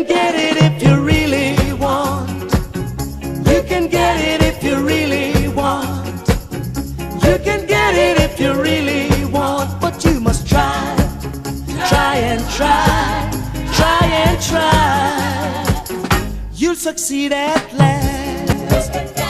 can get it if you really want. You can get it if you really want. You can get it if you really want. But you must try, try and try, try and try. You'll succeed at last.